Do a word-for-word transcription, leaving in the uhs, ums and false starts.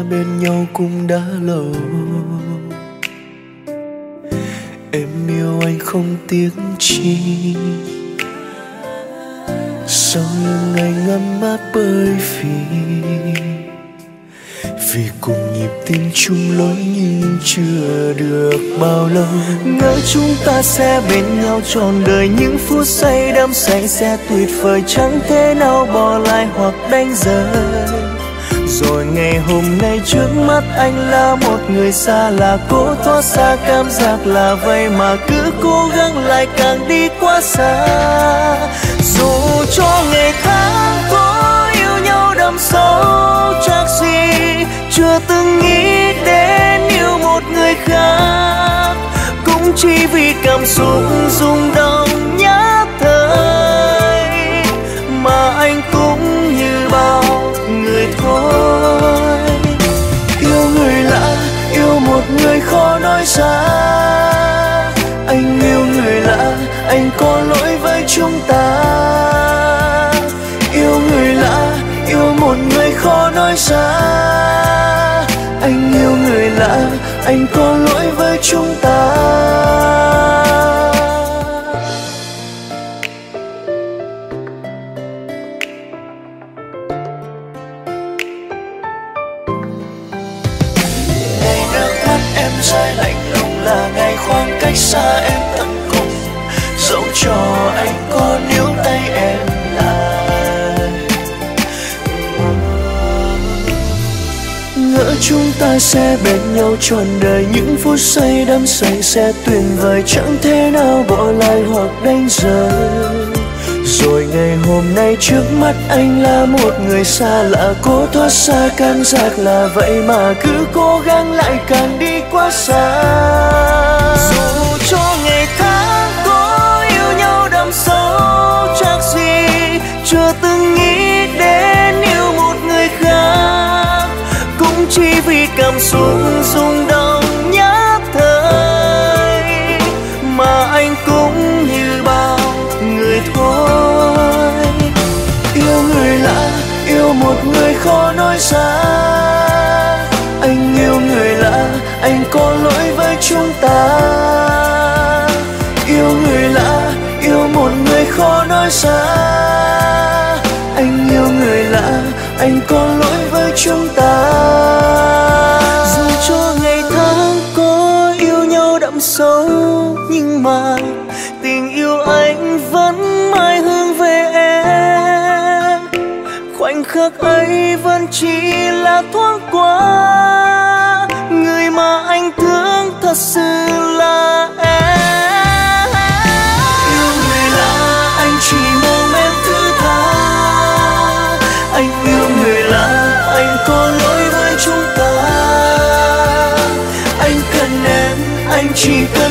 bên nhau cũng đã lâu. Em yêu anh không tiếc chi, sau những ngày ngắm mát bởi vì vì cùng nhịp tim chung lối nhưng chưa được bao lâu. Ngỡ chúng ta sẽ bên nhau trọn đời, những phút say đắm say sẽ tuyệt vời, chẳng thể nào bỏ lại hoặc đánh rơi. Rồi ngày hôm nay trước mắt anh là một người xa lạ, cố thoát xa cảm giác là vậy mà cứ cố gắng lại càng đi quá xa. Dù cho ngày tháng có yêu nhau đậm sâu, chắc gì chưa từng nghĩ đến yêu một người khác, cũng chỉ vì cảm xúc rung động nhất thời mà anh cũng như bao người thôi. Yêu người lạ, yêu một người khó nói ra. Anh yêu người lạ, anh có lỗi với chúng ta. Yêu người lạ, yêu một người khó nói ra. Anh yêu người lạ, anh có lỗi với chúng ta. Ngày nước mắt em rơi lạnh lùng là ngày khoảng cách xa em tận cùng, dẫu cho anh có níu tay em lại. Ngỡ chúng ta sẽ bên nhau trọn đời, những phút say đắm say sẽ tuyệt vời, chẳng thể nào bỏ lại hoặc đánh rơi. Rồi ngày hôm nay trước mắt anh là một người xa lạ, cố thoát xa cảm giác là vậy mà cứ cố gắng lại càng đi quá xa. Dù cho ngày tháng có yêu nhau đậm sâu, chắc gì chưa từng nghĩ đến yêu một người khác, cũng chỉ vì cảm xúc rung động nhất thời mà anh cũng như bao người thôi. Yêu người lạ, yêu một người khó nói ra. Anh yêu người lạ, anh có lỗi với chúng ta. Yêu người lạ, yêu một người khó nói ra. Anh yêu người lạ, anh có lỗi với chúng ta. Dù cho ngày tháng có yêu nhau đậm sâu, nhưng mà tình yêu anh vẫn mãi hướng về em. Khoảnh khắc ấy vẫn chỉ là thoáng qua, người mà anh thương thật sự là em. Yêu người lạ, anh chỉ mong em thứ tha. Anh yêu người lạ, anh có lỗi với chúng ta. Anh cần em, anh chỉ cần